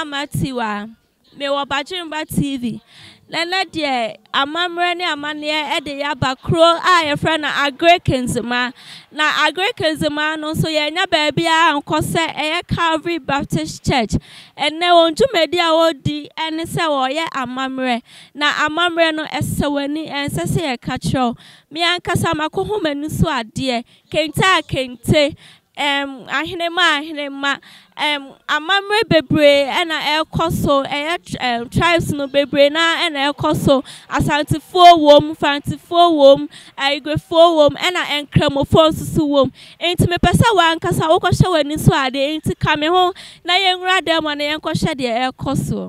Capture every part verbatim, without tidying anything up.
Amatiwa. Me wa Bajimba T V. Nana dear, a mamma ne a man at the Yaba Crow, I a friend a great kinsman. Now a great kinsman, no so ya baby, and Cossa a Calvary Baptist Church. And now on to media old D and so ya a mamre. Now a mamre no as so any and say a catch-all. Me and Casamako home and so dear, can't I can't say. Um, I hear my, hear my, um, a mamre bebre and a air coso, a tribes no bebre na and air coso, Asante four womb, fancy four womb, I go four womb, and I am cremophone to womb. Ain't me pesa one cassa oko show and so I ain't coming home, na young radam and a uncle shed the air coso.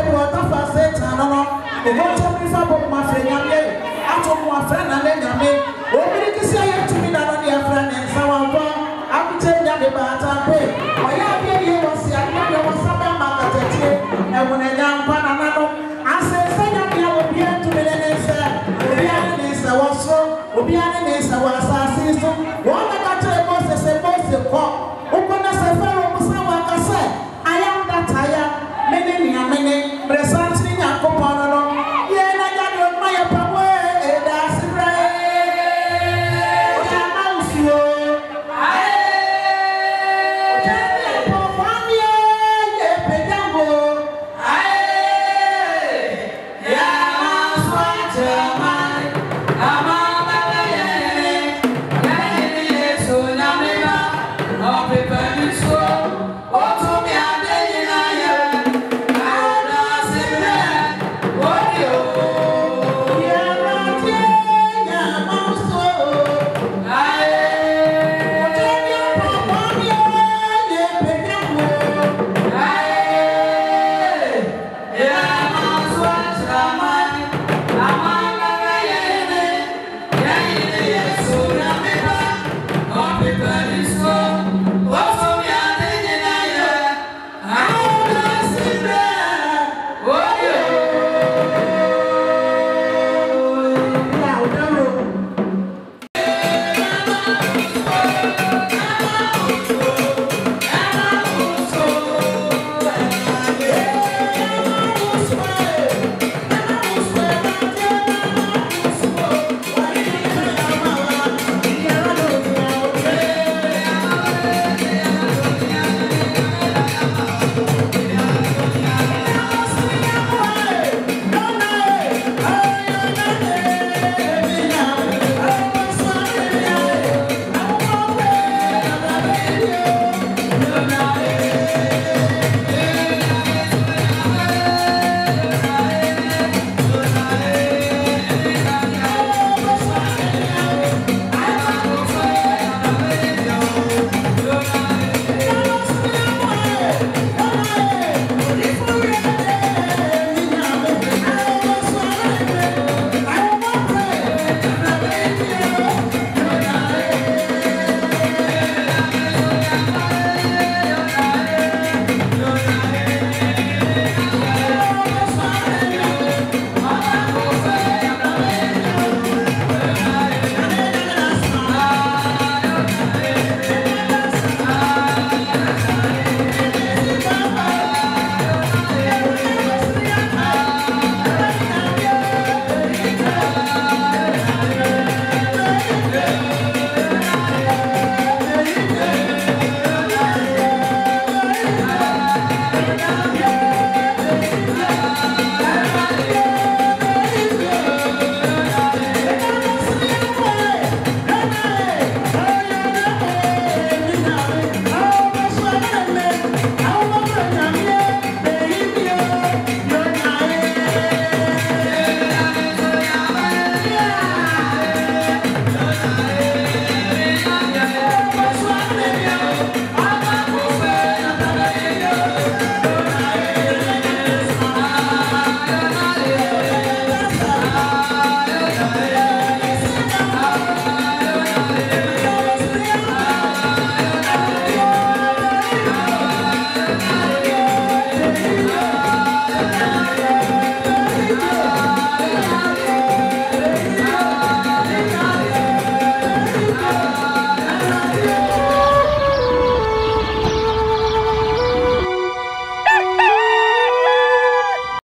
I told my friend and then